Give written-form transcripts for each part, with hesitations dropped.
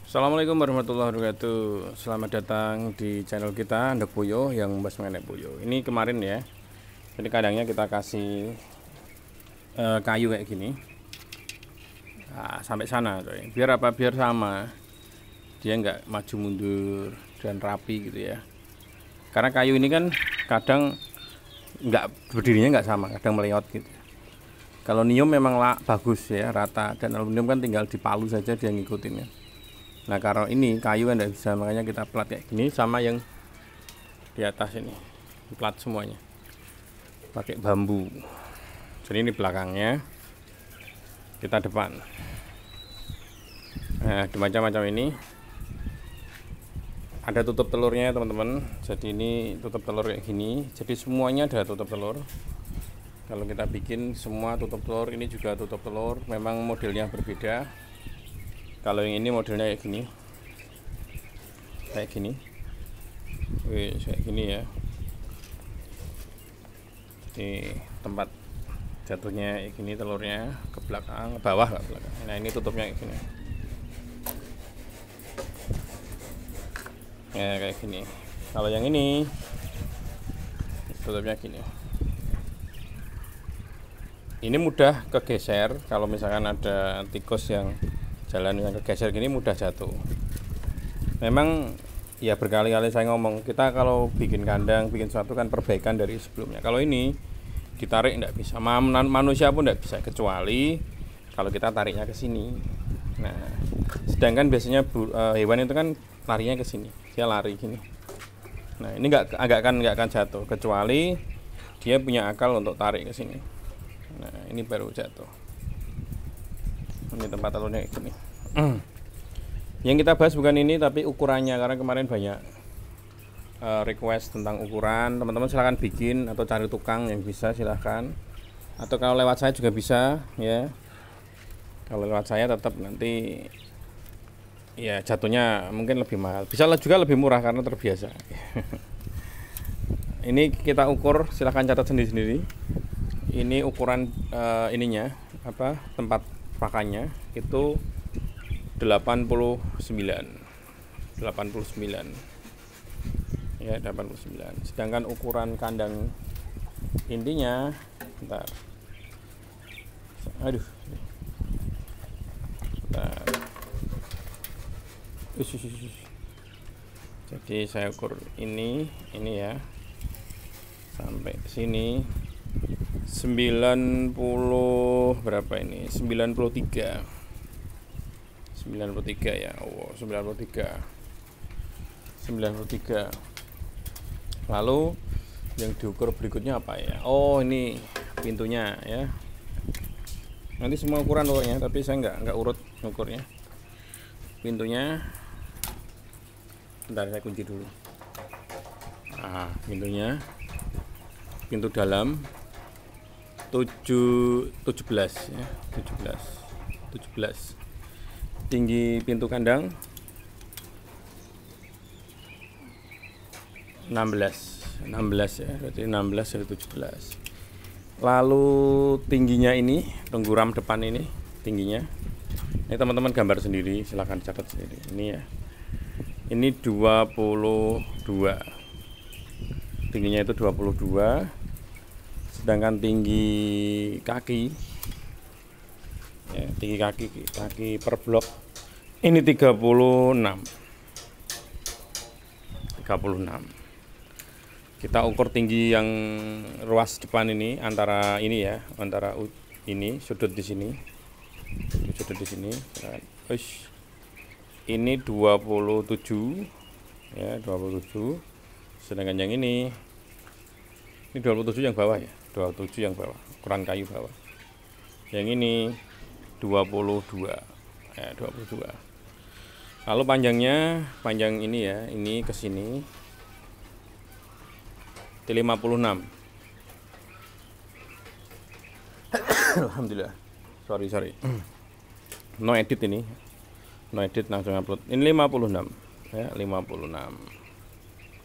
Assalamualaikum warahmatullahi wabarakatuh. Selamat datang di channel kita Ndok Puyo yang membahas mengenai puyo. Ini kemarin ya, jadi kandangnya kita kasih kayu kayak gini. Nah, sampai sana coy. Biar apa? Biar sama, dia nggak maju mundur dan rapi gitu ya. Karena kayu ini kan kadang nggak berdirinya nggak sama, kadang meleot gitu. Kalau nium memang bagus ya, rata, dan aluminium kan tinggal dipalu saja dia ngikutin ya. Nah, kalau ini kayu kan tidak bisa, makanya kita plat kayak gini, sama yang di atas ini plat semuanya pakai bambu. Jadi ini belakangnya, kita depan. Nah, di macam-macam ini ada tutup telurnya teman-teman. Jadi ini tutup telur kayak gini, jadi semuanya ada tutup telur. Kalau kita bikin semua tutup telur, ini juga tutup telur, memang modelnya berbeda. Kalau yang ini modelnya kayak gini, kayak gini ya. Ini tempat jatuhnya kayak gini, telurnya ke belakang, ke bawah, ke belakang. Nah, ini tutupnya kayak gini. Ya, kayak gini. Kalau yang ini tutupnya gini. Ini mudah kegeser, kalau misalkan ada tikus yang jalan yang kegeser gini mudah jatuh. Memang ya berkali-kali saya ngomong, kita kalau bikin kandang, bikin sesuatu kan perbaikan dari sebelumnya. Kalau ini ditarik tidak bisa, manusia pun tidak bisa, kecuali kalau kita tariknya ke sini. Nah, sedangkan biasanya hewan itu kan larinya ke sini, dia lari gini. Nah, ini nggak akan jatuh, kecuali dia punya akal untuk tarik ke sini. Nah, ini baru jatuh. Ini tempat telurnya kayak gini. Yang kita bahas bukan ini, tapi ukurannya, karena kemarin banyak request tentang ukuran. Teman-teman silahkan bikin atau cari tukang yang bisa, silahkan. Atau kalau lewat saya juga bisa ya. Kalau lewat saya tetap nanti ya jatuhnya mungkin lebih mahal. Bisa juga lebih murah karena terbiasa. Ini kita ukur, silahkan catat sendiri-sendiri. Ini ukuran ininya apa, tempat pakannya itu 89 ya, 89. Sedangkan ukuran kandang intinya, bentar, aduh, bentar. Jadi saya ukur ini ya sampai sini 90 berapa ini, 93 ya. Oh, 93. Lalu yang diukur berikutnya apa ya? Oh, ini pintunya ya. Nanti semua ukuran ukurnya, tapi saya nggak urut ukurnya. Pintunya bentar, saya kunci dulu. Nah, pintunya, pintu dalam 17 ya, 17. Tinggi pintu kandang 16 ya, berarti 16 dari 17. Lalu tingginya ini, tengguram depan ini tingginya. Ini teman-teman gambar sendiri, silahkan catat sendiri. Ini ya. Ini 22. Tingginya itu 22. Sedangkan tinggi kaki ya, tinggi kaki per blok ini 36. Kita ukur tinggi yang ruas depan ini, antara ini ya, antara ini sudut di sini, ini 27 ya, 27. Sedangkan yang ini 27 yang bawah ya, 27 yang bawah, ukuran kayu bawah. Yang ini 22 ya, 22. Lalu panjang ini ya, ini ke sini 56. Alhamdulillah. Sorry. No edit ini. No edit, langsung upload. Ini 56 ya, 56.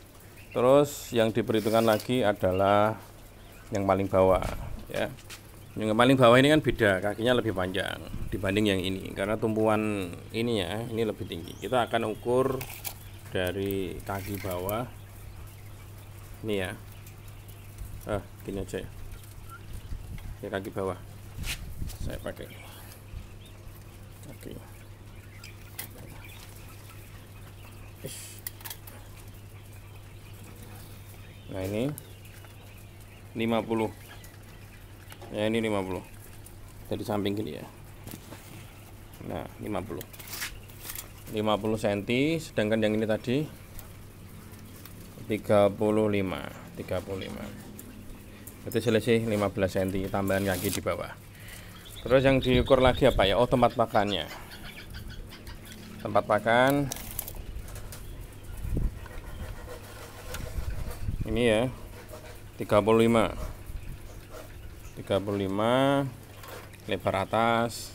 Terus yang diperhitungkan lagi adalah yang paling bawah ya. Yang paling bawah ini kan beda, kakinya lebih panjang dibanding yang ini karena tumpuan ini ya, ini lebih tinggi. Kita akan ukur dari kaki bawah ini ya. Gini aja ya. Ya, kaki bawah saya pakai kaki. Nah, ini 50 ya, ini 50 dari samping gini ya. Nah, 50 cm, sedangkan yang ini tadi 35 itu selisih 15 cm tambahan kaki di bawah. Terus yang diukur lagi apa ya? Tempat pakannya. Tempat pakan ini ya, 35 lebar atas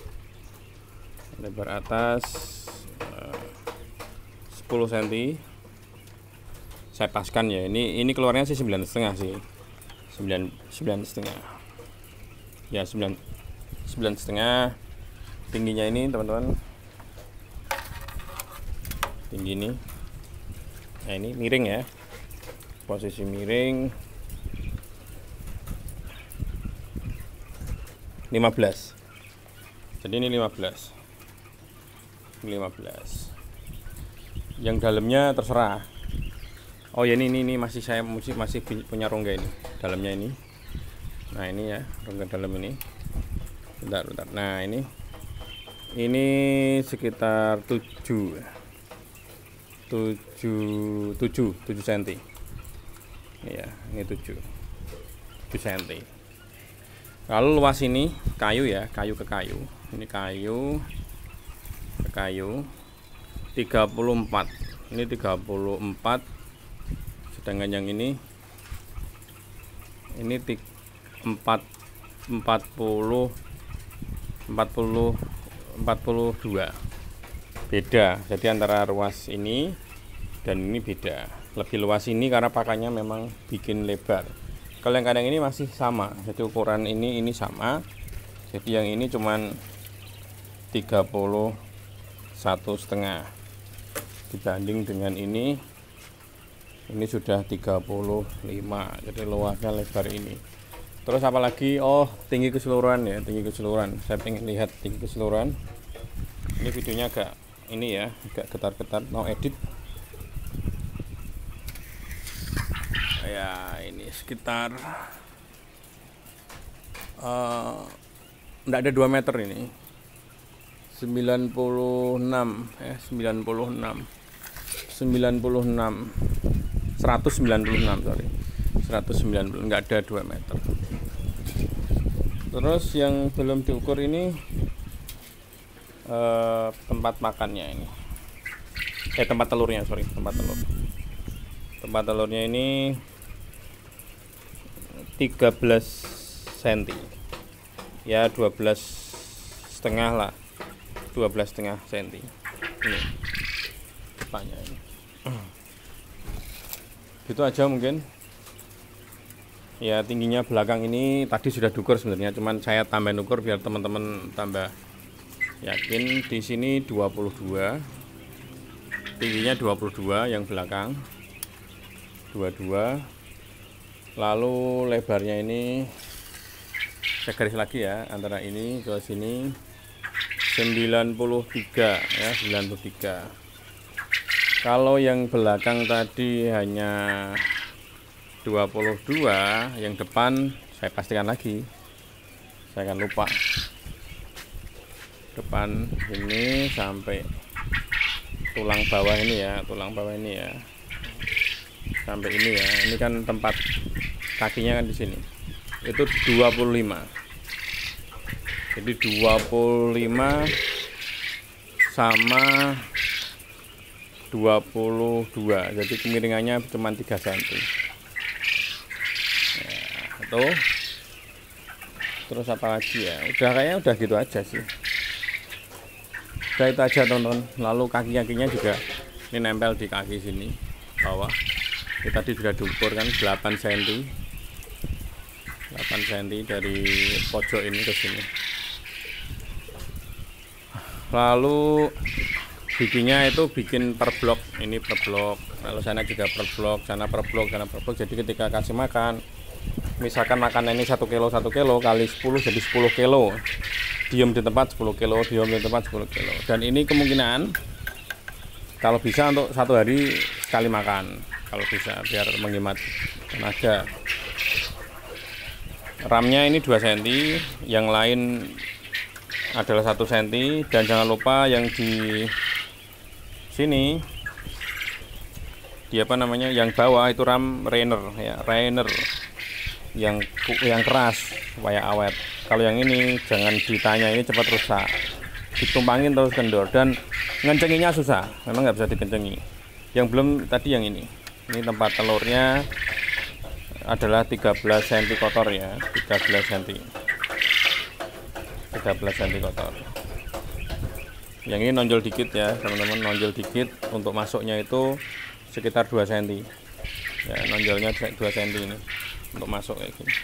10 cm. Saya paskan ya, ini keluarnya sih 9,5 sih, 9,5 ya, 9,5. Tingginya ini teman-teman, tinggi ini. Nah, ini miring ya, posisi miring 15. Jadi ini 15. Yang dalamnya terserah. Oh ya, ini masih punya rongga ini, dalamnya ini. Nah, ini ya, rongga dalam ini. Bentar. Nah, ini sekitar 7 cm. Ya, ini 7 cm. Lalu luas ini kayu ya, kayu ke kayu. Ini kayu ke kayu 34. Ini 34. Sedangkan yang ini 42. Beda. Jadi antara ruas ini dan ini beda. Lebih luas ini karena pakannya memang bikin lebar. Kalau yang kadang ini masih sama. Jadi ukuran ini sama. Jadi yang ini cuman 31,5 dibanding dengan ini sudah 35. Jadi luasnya lebar ini. Terus apalagi, tinggi keseluruhan ya, tinggi keseluruhan. Saya pengen lihat tinggi keseluruhan. Ini videonya agak getar-getar, mau edit. Ya, ini sekitar enggak ada 2 meter ini. 96 ya, 96. 196 sorry. 190, enggak ada 2 meter. Terus yang belum diukur ini tempat makannya ini. Tempat telurnya, sorry, tempat telur. Tempat telurnya ini 13 cm. Ya, 12,5 lah. 12,5 cm. Ini depannya ini. Gitu aja mungkin. Ya, tingginya belakang ini tadi sudah diukur sebenarnya, cuman saya tambahin ukur biar teman-teman tambah yakin. Di sini 22. Tingginya 22 yang belakang. 22. Lalu lebarnya ini saya garis lagi ya, antara ini ke sini 93 ya, 93. Kalau yang belakang tadi hanya 22, yang depan saya pastikan lagi, saya akan lupa. Depan ini sampai tulang bawah ini ya, sampai ini ya. Ini kan tempat kakinya kan di sini. Itu 25. Jadi 25 sama 22. Jadi kemiringannya cuma 3 cm. Tuh. Terus apa lagi ya, kayaknya udah gitu aja sih. Udah itu aja teman-teman. Lalu kaki-kakinya juga ini nempel di kaki sini bawah. Ini tadi sudah diukur kan 8 cm 8 cm dari pojok ini ke sini. Lalu bikinnya itu bikin per blok, ini per blok, lalu sana juga per blok, sana per blok, sana per blok. Jadi ketika kasih makan, misalkan makan ini 1 kilo kali 10 jadi 10 kilo, diem di tempat 10 kilo, diem di tempat 10 kilo. Dan ini kemungkinan kalau bisa untuk 1 hari sekali makan, kalau bisa, biar menghemat tenaga. RAM-nya ini 2 cm, yang lain adalah 1 cm. Dan jangan lupa yang di sini di apa namanya, yang bawah itu RAM Rainer ya, Rainer yang keras supaya awet. Kalau yang ini jangan ditanya, ini cepat rusak, ditumpangin terus kendor, dan ngencenginya susah, memang nggak bisa dikencengi. Yang belum tadi yang ini tempat telurnya adalah 13 cm kotor ya, 13 cm kotor. Yang ini nonjol dikit ya teman-teman, nonjol dikit. Untuk masuknya itu sekitar 2 cm ya, nonjolnya 2 cm ini untuk masuk kayak gini.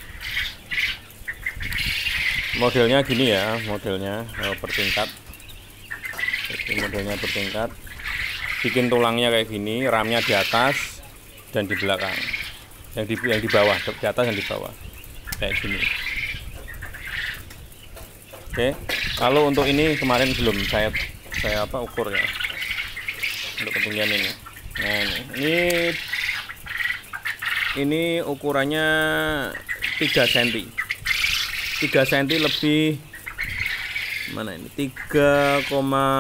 Modelnya gini ya, modelnya bertingkat. Jadi modelnya bertingkat, bikin tulangnya kayak gini, ramnya di atas dan di belakang, yang di bawah, di atas dan di bawah kayak gini. Oke, lalu untuk ini kemarin belum saya ukur ya, untuk ketinggian ini. Nah ini ukurannya 3 cm, 3 cm lebih, mana ini, 3,2,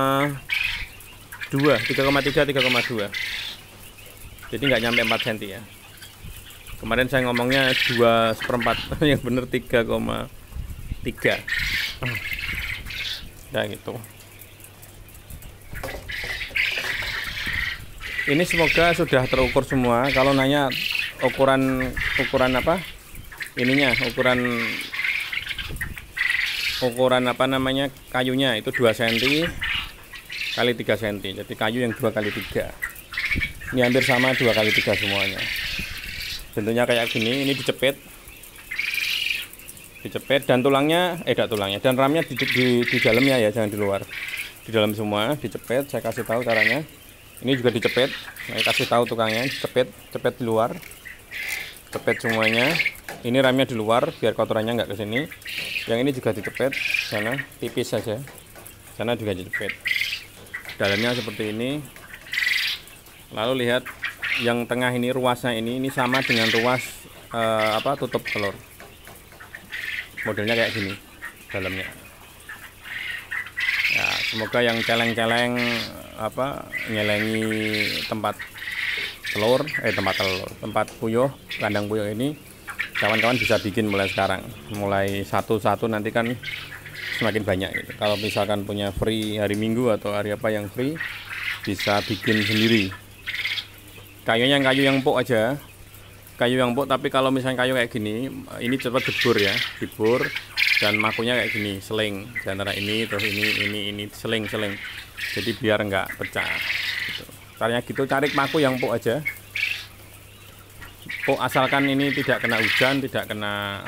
3,2, jadi nggak nyampe 4 cm ya. Kemarin saya ngomongnya 2/4, yang bener 3,3. Nah gitu. Ini semoga sudah terukur semua. Kalau nanya ukuran apa ininya, ukuran apa namanya, kayunya itu 2 cm kali 3 cm. Jadi kayu yang 2 kali 3. Ini hampir sama 2 kali 3 semuanya. Bentuknya kayak gini. Ini dicepit dan tulangnya dan ramnya di dalamnya ya, jangan di luar, di dalam semua dicepit. Saya kasih tahu caranya. Ini juga dicepit, saya kasih tahu tukangnya, cepit di luar, cepit semuanya. Ini ramnya di luar biar kotorannya nggak ke sini. Yang ini juga dicepit, sana tipis saja, sana juga dicepit. Dalamnya seperti ini. Lalu lihat yang tengah ini, ruasnya ini sama dengan ruas tutup telur. Modelnya kayak gini dalamnya ya. Semoga yang celeng-celeng nyelengi tempat puyuh, kandang puyuh ini, kawan-kawan bisa bikin mulai sekarang, mulai satu-satu, nanti kan semakin banyak gitu. Kalau misalkan punya free hari Minggu atau hari apa yang free, bisa bikin sendiri. Kayunya kayu yang empuk aja, tapi kalau misalnya kayu kayak gini, ini cepat dibur ya, dan makunya kayak gini, seling di antara ini, terus ini seling, jadi biar nggak pecah gitu. Caranya gitu, cari maku yang empuk aja, asalkan ini tidak kena hujan, tidak kena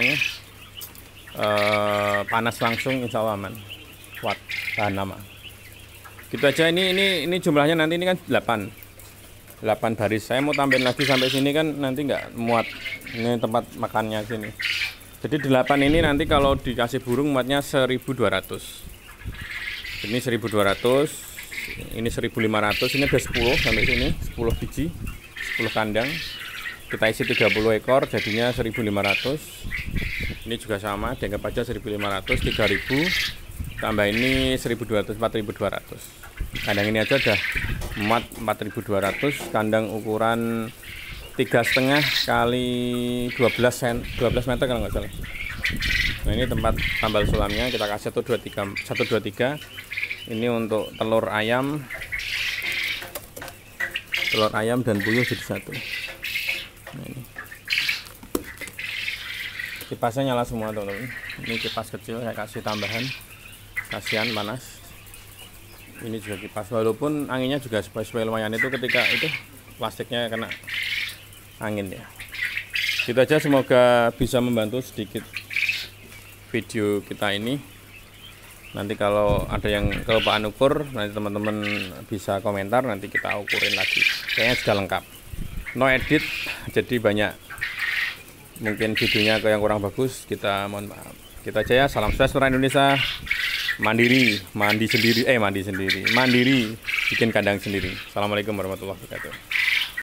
panas langsung, insya Allah aman, kuat, tahan lama gitu aja. Ini jumlahnya nanti ini kan 8 baris. Saya mau tambahin lagi sampai sini kan nanti nggak muat. Ini tempat makannya sini. Jadi 8 ini nanti kalau dikasih burung muatnya 1200. Ini 1200, ini 1500, ini ada 10 sampai sini, 10 biji, 10 kandang. Kita isi 30 ekor jadinya 1500. Ini juga sama, dianggap aja 1500, 3000 tambah ini 1200, 4200. Kandang ini aja udah muat 4200, kandang ukuran 3,5 kali 12 meter kalau nggak salah. Nah ini tempat tambal sulamnya, kita kasih 123. Ini untuk telur ayam dan puyuh jadi satu. Nah, ini kipasnya nyala semua teman-teman. Ini kipas kecil saya kasih tambahan, kasihan panas. Ini juga kipas, walaupun anginnya juga supaya lumayan, itu ketika itu plastiknya kena angin ya. Gitu aja, semoga bisa membantu sedikit video kita ini. Nanti kalau ada yang kelupaan ukur, nanti teman-teman bisa komentar, nanti kita ukurin lagi. Kayaknya sudah lengkap, no edit, jadi banyak mungkin videonya yang kurang bagus, kita mohon maaf. Kita aja ya, salam sukses orang Indonesia. Mandiri, mandiri, bikin kandang sendiri. Assalamualaikum warahmatullahi wabarakatuh.